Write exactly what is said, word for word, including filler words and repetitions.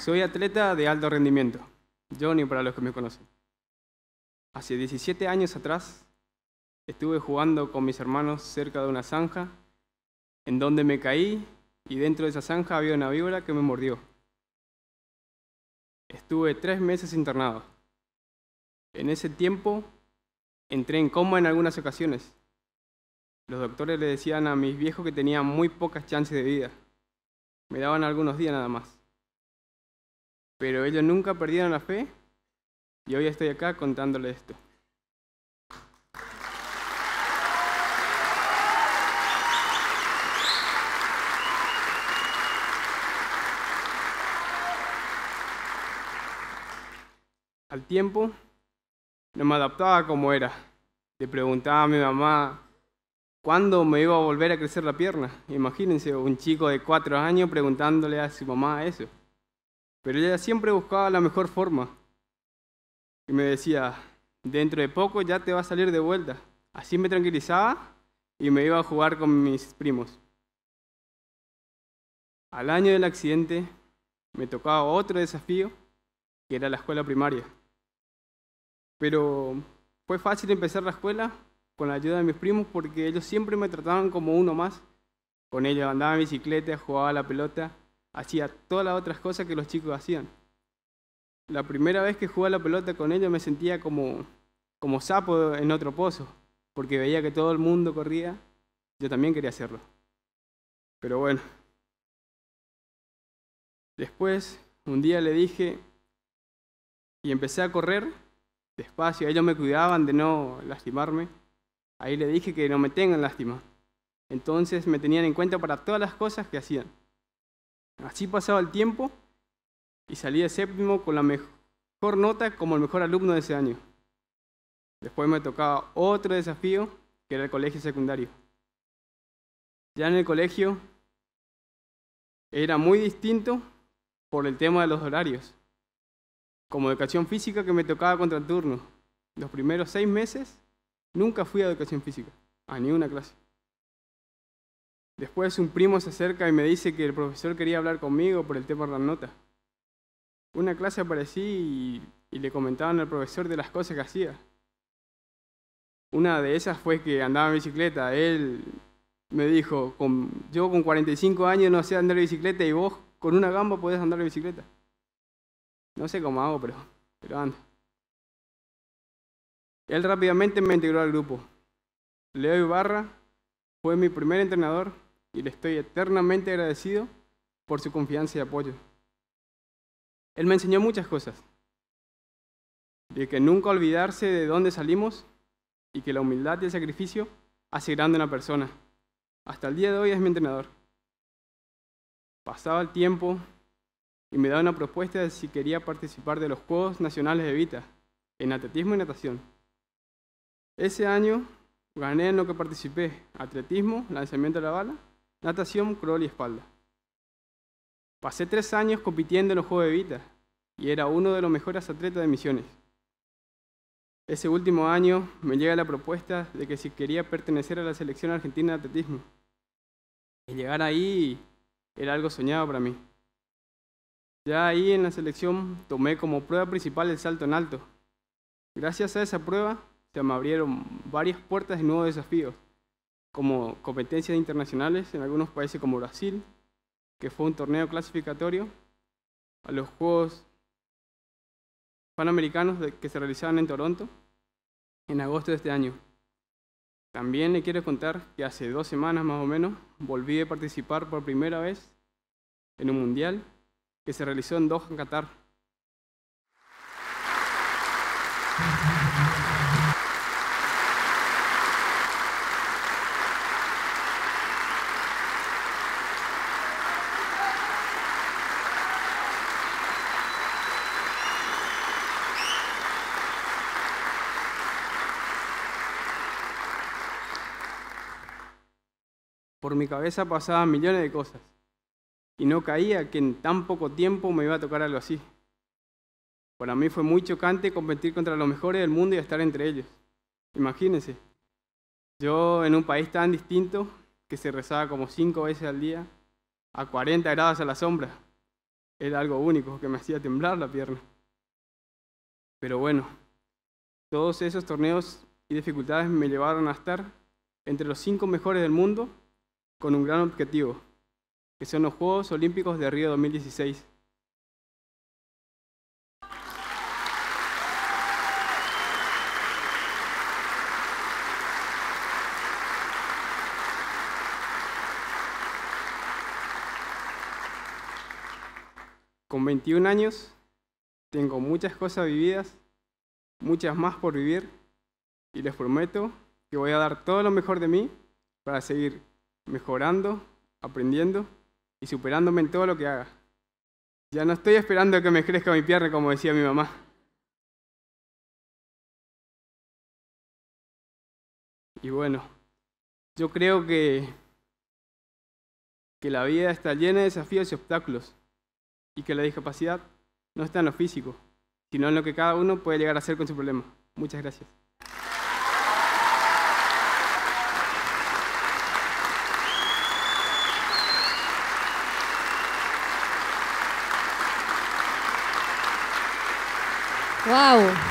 Soy atleta de alto rendimiento, Johnny para los que me conocen. Hace diecisiete años atrás estuve jugando con mis hermanos cerca de una zanja en donde me caí y dentro de esa zanja había una víbora que me mordió. Estuve tres meses internado. En ese tiempo entré en coma en algunas ocasiones. Los doctores le decían a mis viejos que tenía muy pocas chances de vida. Me daban algunos días nada más. Pero ellos nunca perdieron la fe y hoy estoy acá contándoles esto. Al tiempo, no me adaptaba como era. Le preguntaba a mi mamá cuándo me iba a volver a crecer la pierna. Imagínense, un chico de cuatro años preguntándole a su mamá eso. Pero ella siempre buscaba la mejor forma. Y me decía, dentro de poco ya te va a salir de vuelta. Así me tranquilizaba y me iba a jugar con mis primos. Al año del accidente me tocaba otro desafío, que era la escuela primaria. Pero fue fácil empezar la escuela con la ayuda de mis primos porque ellos siempre me trataban como uno más. Con ellos andaba en bicicleta, jugaba a la pelota, hacía todas las otras cosas que los chicos hacían. La primera vez que jugué a la pelota con ellos me sentía como, como sapo en otro pozo, porque veía que todo el mundo corría, yo también quería hacerlo. Pero bueno. Después, un día le dije, y empecé a correr despacio, ellos me cuidaban de no lastimarme. Ahí le dije que no me tengan lástima. Entonces me tenían en cuenta para todas las cosas que hacían. Así pasaba el tiempo y salí de séptimo con la mejor nota como el mejor alumno de ese año. Después me tocaba otro desafío, que era el colegio secundario. Ya en el colegio era muy distinto por el tema de los horarios. Como educación física que me tocaba contraturno. Los primeros seis meses nunca fui a educación física, a ninguna clase. Después un primo se acerca y me dice que el profesor quería hablar conmigo por el tema de las notas. Una clase aparecí y, y le comentaban al profesor de las cosas que hacía. Una de esas fue que andaba en bicicleta. Él me dijo, con, yo con cuarenta y cinco años no sé andar en bicicleta y vos con una gamba podés andar en bicicleta. No sé cómo hago, pero, pero ando. Él rápidamente me integró al grupo. Leo Ibarra fue mi primer entrenador y le estoy eternamente agradecido por su confianza y apoyo. Él me enseñó muchas cosas. De que nunca olvidarse de dónde salimos y que la humildad y el sacrificio hace grande a una persona. Hasta el día de hoy es mi entrenador. Pasaba el tiempo y me daba una propuesta de si quería participar de los Juegos Nacionales de Vita, en atletismo y natación. Ese año gané en lo que participé, atletismo, lanzamiento de la bala, natación, crawl y espalda. Pasé tres años compitiendo en los Juegos de Vita y era uno de los mejores atletas de Misiones. Ese último año me llega la propuesta de que si quería pertenecer a la selección argentina de atletismo. Y llegar ahí era algo soñado para mí. Ya ahí en la selección tomé como prueba principal el salto en alto. Gracias a esa prueba se me abrieron varias puertas de nuevos desafíos, como competencias internacionales en algunos países como Brasil, que fue un torneo clasificatorio, a los Juegos Panamericanos que se realizaban en Toronto en agosto de este año. También le quiero contar que hace dos semanas más o menos volví a participar por primera vez en un mundial que se realizó en Doha, en Qatar. Por mi cabeza pasaban millones de cosas y no caía que en tan poco tiempo me iba a tocar algo así. Para mí fue muy chocante competir contra los mejores del mundo y estar entre ellos. Imagínense, yo en un país tan distinto que se rezaba como cinco veces al día, a cuarenta grados a la sombra, era algo único que me hacía temblar la pierna. Pero bueno, todos esos torneos y dificultades me llevaron a estar entre los cinco mejores del mundo con un gran objetivo, que son los Juegos Olímpicos de Río dos mil dieciséis. Con veintiún años, tengo muchas cosas vividas, muchas más por vivir, y les prometo que voy a dar todo lo mejor de mí para seguir mejorando, aprendiendo y superándome en todo lo que haga. Ya no estoy esperando a que me crezca mi pierna, como decía mi mamá. Y bueno, yo creo que, que la vida está llena de desafíos y obstáculos, y que la discapacidad no está en lo físico, sino en lo que cada uno puede llegar a hacer con su problema. Muchas gracias. ¡Wow!